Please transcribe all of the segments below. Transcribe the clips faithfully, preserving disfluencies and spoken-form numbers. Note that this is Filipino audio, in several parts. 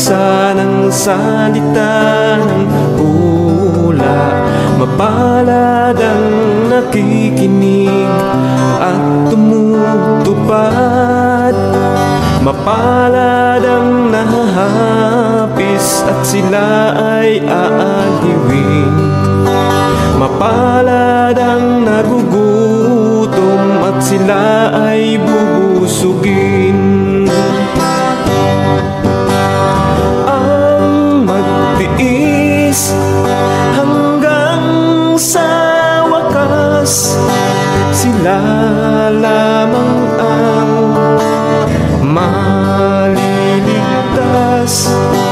basa ng salita ng hula. Mapalad ang nakikinig at tumutupad. Mapalad ang nahahapis at sila ay aaliwin. Mapalad ang nagugutom at sila ay bubusugin. Ang magtiis hanggang sa wakas, sila lamang ang maliligtas.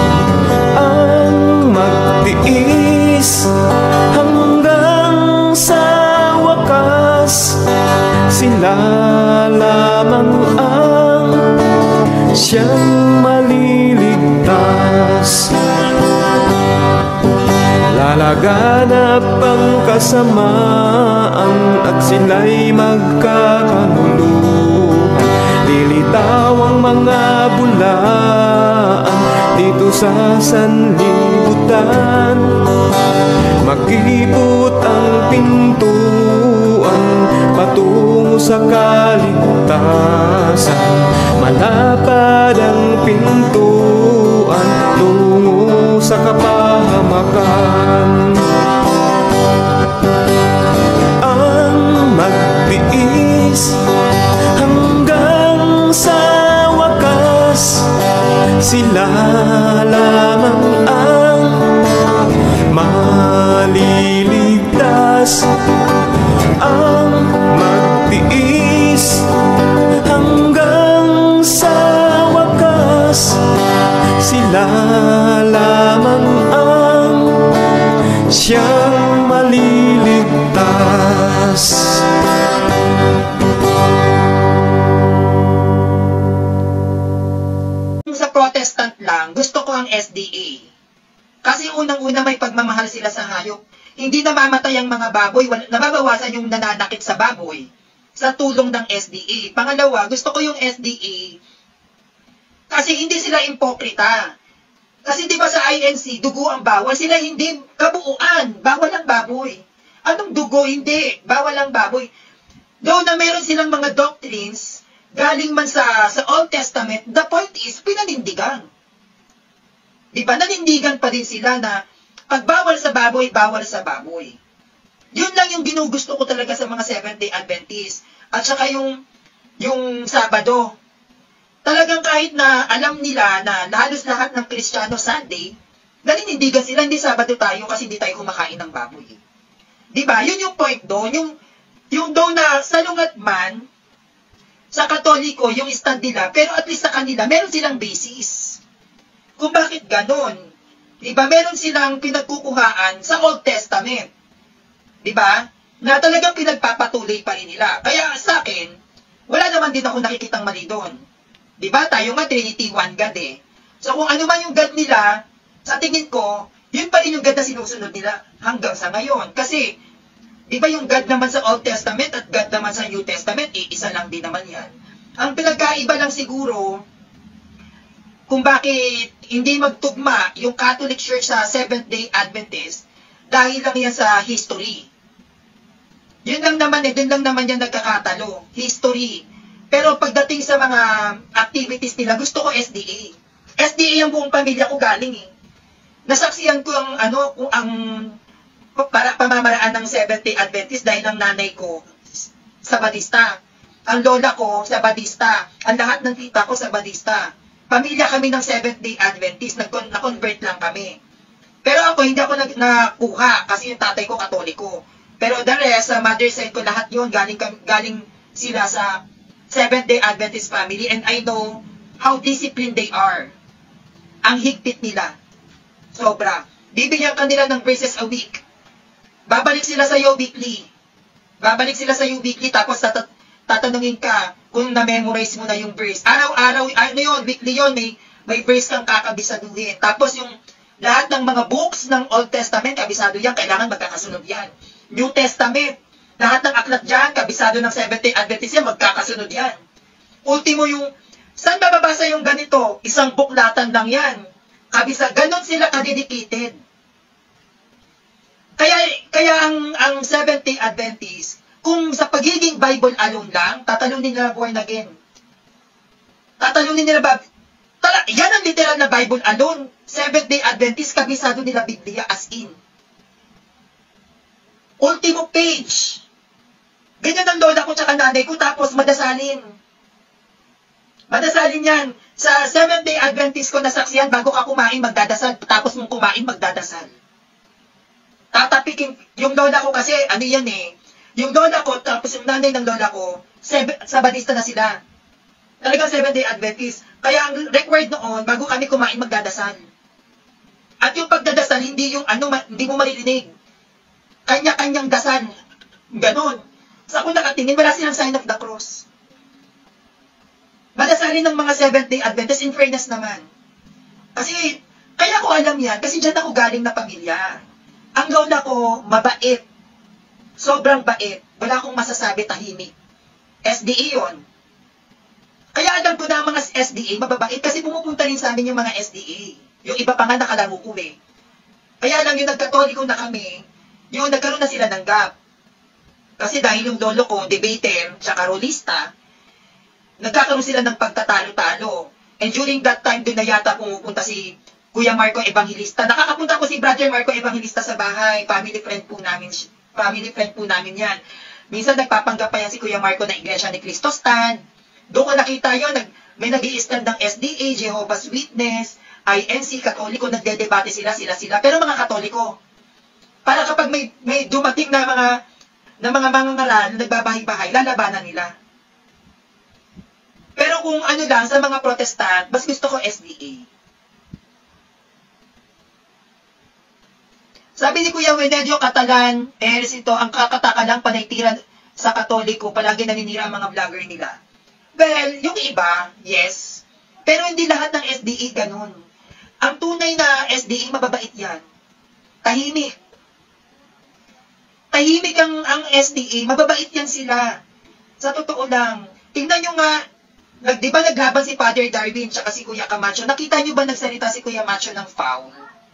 Ang magtiis hanggang sa wakas, sila lamang ang siyang maliligtas. Lalaganap ang kasamaan at sila'y magkakanuluhan. Lilitaw ang mga bulaan dito sa sanlibutan. Makipot ang pintuan patungo sa kaligtasan. Malapad ang pintuan tungo sa kapahamakan. Ang magtiis hanggang sa wakas, sila lamang ang maliligtas. Ang magtiis hanggang sa wakas, sila lamang ang siyang maliligtas. Sa Protestant lang, gusto ko ang S D A. Kasi unang-una may pagmamahal sila sa hayop. Hindi namamatay ang mga baboy, nababawasan yung nananakit sa baboy sa tulong ng S D A. Pangalawa, gusto ko yung S D A kasi hindi sila impokrita. Kasi di ba sa I N C, dugo ang bawal, sila hindi kabuuan, bawal ang baboy. Anong dugo? Hindi, bawal ang baboy. Though na meron silang mga doctrines, galing man sa, sa Old Testament, the point is, pinanindigan. Di ba, nanindigan pa din sila na pag bawal sa baboy, bawal sa baboy. Yun lang yung ginugusto ko talaga sa mga Seventh-day Adventist. At saka yung, yung Sabado. Talagang kahit na alam nila na halos lahat ng Kristiyano Sunday, naninindigan sila, hindi Sabado tayo kasi hindi tayo kumakain ng baboy. Diba? Yun yung point doon. Yung, yung doon na salungat man, sa Katoliko, yung stand nila, pero at least sa kanila, meron silang basis. Kung bakit ganon. Diba? Meron silang pinagkukuhaan sa Old Testament. Diba? Na talagang pinagpapatuloy pa rin nila. Kaya sa akin, wala naman din ako nakikitang mali doon. Diba? Tayo nga Trinity, one God eh. So kung ano man yung God nila, sa tingin ko, yun pa rin yung God na sinusunod nila hanggang sa ngayon. Kasi, diba yung God naman sa Old Testament at God naman sa New Testament, eh, isa lang din naman yan. Ang pinagkaiba lang siguro, kung bakit hindi magtugma yung Catholic Church sa Seventh-day Adventist, dahil lang yan sa history. Yun lang naman eh, dun lang naman yan nagkakatalo. History. Pero pagdating sa mga activities nila, gusto ko S D A. S D A ang buong pamilya ko galing eh. Nasaksiyan ko ang ano, kung ang para pamamaraan ng Seventh-day Adventist dahil ang nanay ko Sabadista. Ang lola ko Sabadista. Ang lahat ng tita ko Sabadista. Pamilya kami ng Seventh-day Adventist, na-convert lang kami. Pero ako, hindi ako nag nakuha kasi yung tatay ko Katoliko. Pero the rest, sa mother side ko, lahat yun, galing, galing sila sa Seventh-day Adventist family. And I know how disciplined they are. Ang higpit nila. Sobra. Bibigyan ka nila ng verses a week. Babalik sila sa iyo weekly. Babalik sila sa iyo weekly, tapos tat tatanungin ka kung na-memorize mo na yung verse. Araw-araw, ano yun, weekly yun, may, may verse kang kakabisaduhin. Tapos yung lahat ng mga books ng Old Testament, kabisado yan, kailangan magkakasunod yan. New Testament, lahat ng aklat dyan, kabisado ng Seventh-day Adventist yan, magkakasunod yan. Ultimo yung, saan mababasa yung ganito? Isang buklatan lang yan. Kabisa, ganon sila kadedicated. Kaya, kaya ang, ang Seventh-day Adventist, kung sa pagiging Bible alone lang, tatalunin nila born again. Tatalunin nila ba? Tala, yan ang literal na Bible alone. Seventh-day Adventist, kabisado nila Biblia as in. Ultimo page. Ganyan ang lola ko tsaka nanay ko, tapos madasalin. Madasalin yan. Sa Seventh-day Adventist ko nasaksiyan, bago ka kumain, magdadasal. Tapos mong kumain, magdadasal. Tatapikin, yung lola ko kasi, ano yan eh, yung lola ko, tapos yung nanay ng lola ko, seven, Sabadista na sila. Talagang Seventh-day Adventist. Kaya ang required noon, bago kami kumain, magdadasal. At yung pagdadasal, hindi yung ano, hindi mo maririnig. Kanya-kanyang dasal. Ganon. Sa kung nakatingin, wala silang sign of the cross. Madasalin ng mga Seventh-day Adventist, in fairness naman. Kasi, kaya ko alam yan, kasi dyan ako galing na pamilya. Ang lola ko, mabait. Sobrang bait. Wala akong masasabi, tahimik. S D A yun. Kaya alam ko na ang mga S D A, mababait, kasi pumupunta rin sa amin yung mga S D A. Yung iba pa nga nakalaro ko eh. Kaya lang yung nagkatoliko na kami, yung nagkaroon na sila ng gap. Kasi dahil yung lolo ko, debater, tsaka rolista, nagkakaroon sila ng pagtatalo-talo. And during that time, doon na yata pumupunta si Kuya Marco Evangelista. Nakakapunta ko si Brother Marco Evangelista sa bahay. Family friend po namin, family friend po namin yan. Minsan nagpapanggap pa yan si Kuya Marco na Iglesia ni Cristo Stand. Doon ko nakita yun, nag, may nag-i-stand ng S D A, Jehovah's Witness, I N C, Katoliko, nagdedebate sila, sila-sila. Pero mga Katoliko, para kapag may, may dumating na mga na mga mangangaral na nagbabahay-bahay, lalabanan nila. Pero kung ano lang, sa mga Protestant, mas gusto ko S D A. Sabi ni Kuya Wenedyo Catalan, eh, ito, ang kakataka lang panaytiran sa Katoliko, palagi naninira ang mga vlogger nila. Well, yung iba, yes. Pero hindi lahat ng S D A ganun. Ang tunay na S D A, mababait yan. Tahimik. Tahimik ang, ang S D A, mababait yan sila. Sa totoo lang. Tingnan nyo nga, nag, di ba naglaban si Father Darwin tsaka si Kuya Camacho? Nakita nyo ba nagsalita si Kuya Macho ng foul?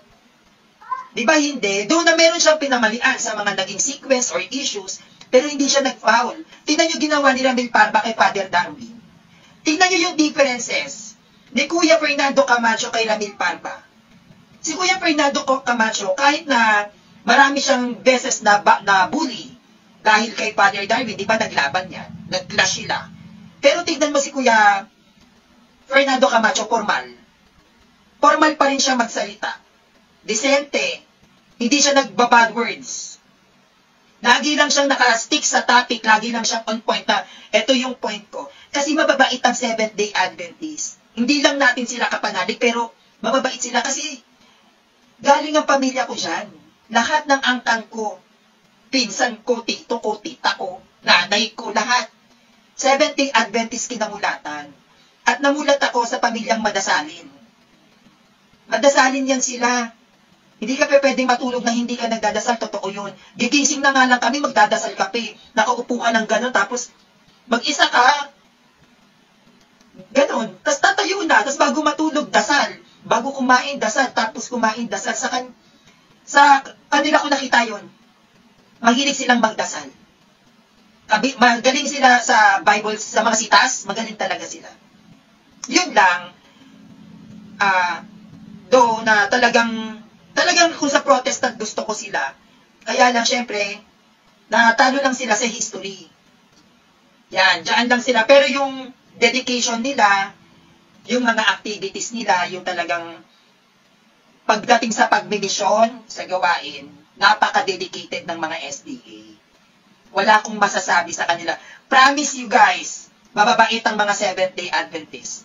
Di ba hindi? Doon na meron siyang pinamalian sa mga naging sequence or issues, pero hindi siya nag-foul. Tingnan nyo ginawa ni Ramil Parba kay Father Darwin. Tingnan nyo yung differences ni Kuya Fernando Camacho kay Ramil Parba. Si Kuya Fernando Camacho, kahit na marami siyang beses na, na bully dahil kay Father Darwin, di ba naglaban yan? Nag-clash sila. Pero tignan mo si Kuya Fernando Camacho, formal. Formal pa rin siya magsalita. Decente. Hindi siya nagbabad words. Lagi lang siyang naka-stick sa topic, lagi lang siyang on point na, eto yung point ko. Kasi mababait ang Seventh-day Adventist. Hindi lang natin sila kapanalig, pero mababait sila kasi galing ang pamilya ko dyan. Lahat ng angkan ko, pinsan ko, tito ko, tita ko, nanay ko, lahat. Seventh-day Adventist kinamulatan. At namulat ako sa pamilyang madasalin. Madasalin yan sila. Hindi ka pa pwedeng matulog na hindi ka nagdadasal, totoo yun. Gigising na nga lang kami, magdadasal kape. Nakaupo ka ng gano'n, tapos mag-isa ka. Ganon. Tapos tatayo na, tapos bago matulog, dasal. Bago kumain, dasal. Tapos kumain, dasal. Sa, kan sa kanila ko nakita yun. Mahilig silang magdasal. Magaling sila sa Bible, sa mga sitas, magaling talaga sila. Yun lang, ah, uh, do na talagang, talagang kung sa Protestant gusto ko sila, kaya lang syempre, natalo lang sila sa history. Yan, dyan lang sila. Pero yung dedication nila, yung mga activities nila, yung talagang pagdating sa pagmimisyon, sa gawain, napaka-dedicated ng mga S D A. Wala akong masasabi sa kanila. Promise you guys, mababait ang mga Seventh-day Adventist.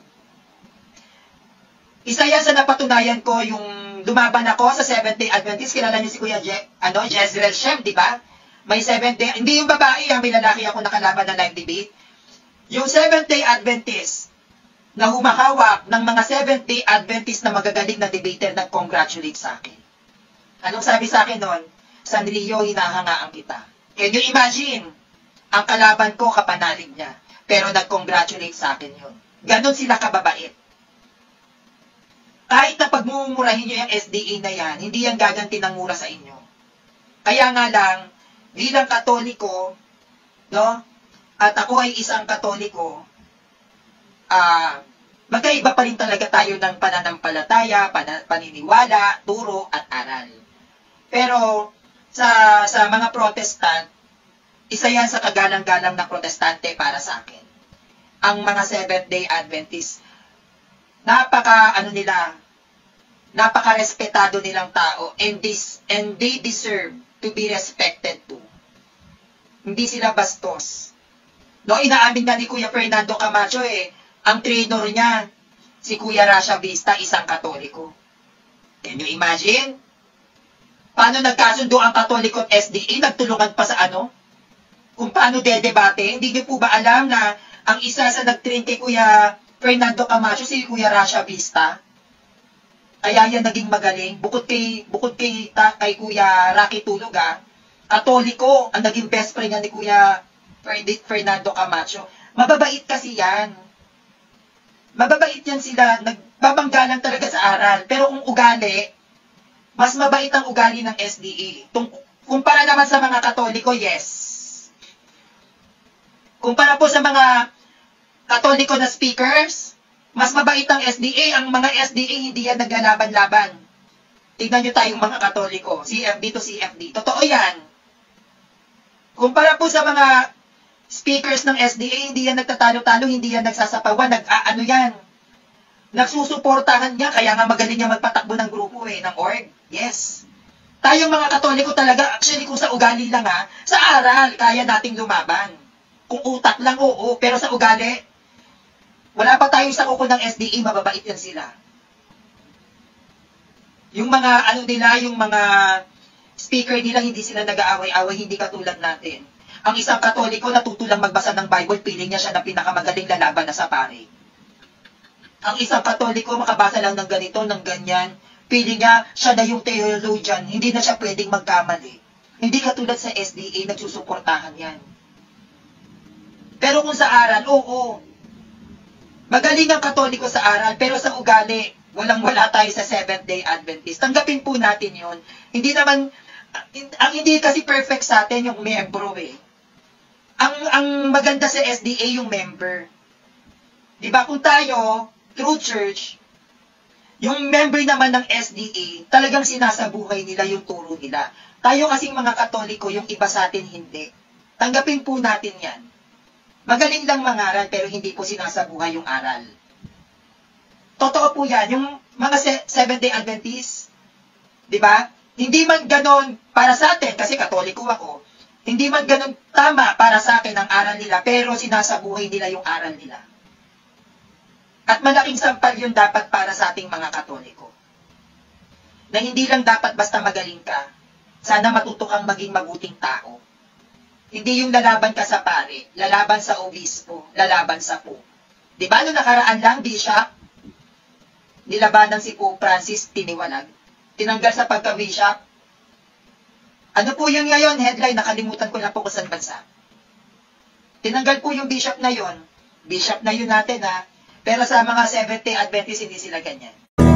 Isa yan sa napatunayan ko, yung lumaban ako sa Seventh-day Adventist. Kilala niyo si Kuya Je ano, Jezreel Shem, di ba? May Seventh-day, hindi yung babae, yung may lalaki ako nakalaban na live debate. Yung Seventh-day Adventist na humahawak ng mga Seventh-day Adventist na magagaling na debater nag-congratulate sa akin. Anong sabi sa akin noon? Sanrio, hinahangaan kita. Can you imagine? Ang kalaban ko, kapanalig niya. Pero nag-congratulate sa akin yun. Ganon sila kababait. kahit na pagmumurahin nyo yung S D A na yan, hindi yan gaganti ng mura sa inyo. Kaya nga lang, bilang Katoliko, no, at ako ay isang Katoliko, ah, uh, magkaiba pa rin talaga tayo ng pananampalataya, pan- paniniwala, turo, at aral. Pero, sa, sa mga Protestant, isa yan sa kagalang-galang na Protestante para sa akin. Ang mga Seventh-day Adventist, napaka, ano nila, napaka-respetado nilang tao, and, this, and they deserve to be respected too. Hindi sila bastos. No, inaamin na ni Kuya Fernando Camacho eh, ang trainer niya, si Kuya Rasha Vista, isang Katoliko. Can you imagine? Paano nagkasundo ang Katoliko at S D A? Nagtulungan pa sa ano? Kung paano dedebate? Hindi niyo po ba alam na ang isa sa nag-train kay Kuya Fernando Camacho, si Kuya Rasha Vista? Kaya yan naging magaling. Bukod kay, bukod kay, ta, kay Kuya Rocky Tuluga, Katoliko, ang naging best friend niya ni Kuya Fernando Camacho. Mababait kasi yan. Mababait yan sila. Nagbabanggalan talaga sa aral. Pero kung ugali, mas mabait ang ugali ng S D A. Tung, kumpara naman sa mga Katoliko, yes. Kumpara po sa mga Katoliko na speakers, mas mabait ang S D A. Ang mga S D A, hindi yan naglalaban-laban. Tignan nyo tayong mga Katoliko. C F D to C F D. Totoo yan. Kumpara po sa mga speakers ng S D A, hindi yan nagtatalo-talo, hindi yan nagsasapawan, nag-aano yan. Nagsusuportahan niya, kaya nga magaling niya magpatakbo ng grupo eh, ng org. Yes. Tayong mga Katoliko talaga, actually kung sa ugali lang ha, sa aral, kaya nating lumaban. Kung utak lang, oo, pero sa ugali, wala pa tayong sa kuko ng S D A, mababait yan sila. Yung mga, ano nila, yung mga speaker nila, hindi sila nag-aaway-away, hindi katulad natin. Ang isang Katoliko natutulang magbasa ng Bible, piling niya siya na pinakamagaling lalaban na sa pare. Ang isang Katoliko makabasa lang ng ganito, ng ganyan, piling niya siya na yung theologian, hindi na siya pwedeng magkamali. Hindi katulad sa S D A, nagsusuportahan yan. Pero kung sa aral, oo. Magaling ang Katoliko sa aral, pero sa ugali, walang-wala tayo sa Seventh-day Adventist. Tanggapin po natin yun. Hindi naman, ang hindi kasi perfect sa atin yung membro eh. Ang, ang maganda sa S D A yung member. Diba kung tayo, True Church, yung member naman ng S D A, talagang sinasabuhay nila yung turo nila. Tayo kasing mga Katoliko, yung iba sa atin hindi. Tanggapin po natin yan. Magaling lang mangaral, pero hindi po sinasabuhay yung aral. Totoo po yan. Yung mga Seventh-day Adventist, di ba? Hindi man ganon para sa atin, kasi Katoliko ako, hindi man ganon tama para sa akin ang aral nila, pero sinasabuhay nila yung aral nila. At malaking sampal yun dapat para sa ating mga Katoliko. Na hindi lang dapat basta magaling ka, sana matuto kang maging mabuting tao. Hindi yung lalaban ka sa pare, lalaban sa obispo, lalaban sa po. Di ba nung nakaraan lang, Bishop, nilabanan si Pope Francis, tiniwalag. Tinanggal sa pagka-bishop. Ano po yun ngayon? Headline, nakalimutan ko na po kung saan bansa. Tinanggal po yung bishop na yun. Bishop na yun natin ha. Pero sa mga Seventh-day Adventist, hindi sila ganyan.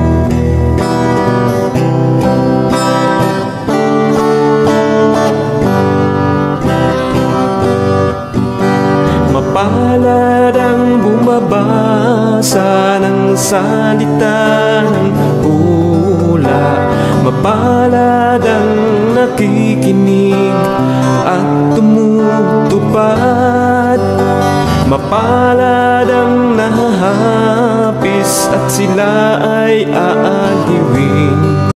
Mapalad ang bumabasa ng salita ng hula. Mapalad ang nakikinig at tumutupad. Mapalad ang nahahapis at sila ay aamin.